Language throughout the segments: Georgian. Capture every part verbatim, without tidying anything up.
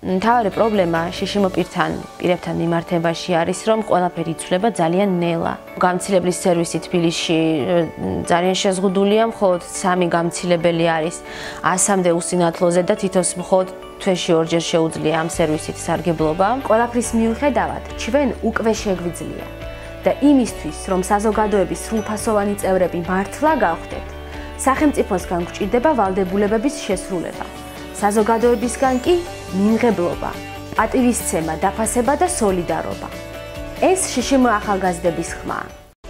მთავარი პრობლემა შიშიმო პირთან, პირებთან მიმართებაში არის, რომ ყველაფერი იცვლება ძალიან ნელა. გამცილებლის სერვისი თბილისში ძალიან შეზღუდულია, მხოლოდ სამი გამცილებელი არის ასამდე უსინათლოზე და თითოს მხოლოდ თვეში ორჯერ შეუძლია ამ სერვისით სარგებლობა. ყველაფრის მიუხედავად, ჩვენ უკვე შეგვიძლია და იმისთვის, რომ საზოგადოების სრულფასოვანი წევრები მართლა გავხდეთ, სახელმწიფოსგან გვჭირდება ვალდებულებების შესრულება. საზოგადოებისგან კი მინღებლობა, პატივისცემა, დაფასება და სოლიდარობა. ეს შიშიმო ახალგაზრდების ხმაა.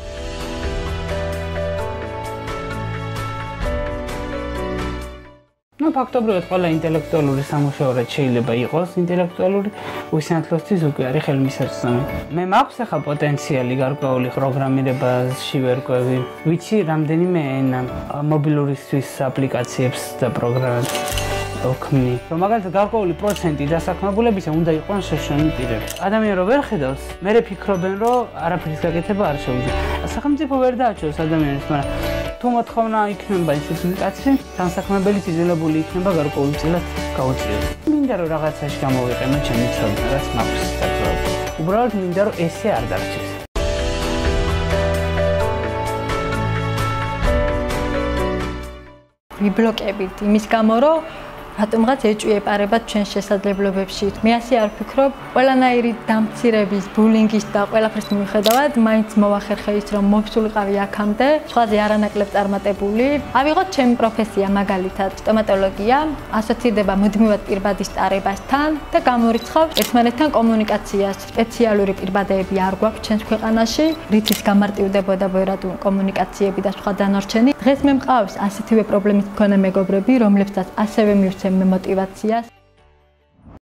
Ну, ფაქტობრივად ყველა ინტელექტუალური სამუშაო რაც შეიძლება იყოს ინტელექტუალური უსინათლოსთვის უკვე არის ხელმისაწვდომი. მე მაქვს ახლა პოტენციალი გარკვეული პროგრამირებაში ვერკვევი, ვიცი რამდენიმე ენა, მობილურისთვის აპლიკაციებს და პროგრამებს ვქმნი. რომ მაგალითად გარკვეული პროცენტი დასაქმებულებისა უნდა იყვნენ შეშონილი პირები. ადამიანი რო ვერ ხედავს, მერე ფიქრობენ, რომ არაფრის გაკეთება არ შეუძლია. სახელმწიფო ვერ დააჩვენოს ადამიანებს, მაგრამ თუ მოთხოვნა იქნება ინსტიტუტაცი, განსაქმებელი ძილებული იქნება გარკვეული წილად გაუწიოს. მინდა რომ რაღაცაში გამოვიყენო ჩემი ცოდნა, რაც მაქვს საკუთარ. უბრალოდ მინდა რომ ესე არ დარჩეს. ვიბლოკებით იმის გამო, რომ რატომღაც ეჭვიეპარებათ ჩვენ შესაძლებლობებში. მე ასე არ ვფიქრობ, ყველანაირი დამცირების, ბულინგის და ყველაფრის მიუხედავად, მაინც მოვახერხე ის, რომ მოვსულიყავი აქამდე, სხვაზე არანაკლებ წარმატებული. ავიღოთ ჩემი პროფესია, მაგალითად, სტომატოლოგია, ასოცირდება მუდმივად პირბადის ტარებასთან და გამორიცხავ ერთმანეთთან კომუნიკაციას. სპეციალური პირბადეები არ გვაქვს ჩვენს ქვეყანაში, რითიც გამარტივდებოდა ბევრად კომუნიკაციები და სხვა დანარჩენი. დღეს მე მყავს ასეთივე პრობლემის მქონე მეგობრები, რომლებსაც ასევე მივცემ მოტივაციას.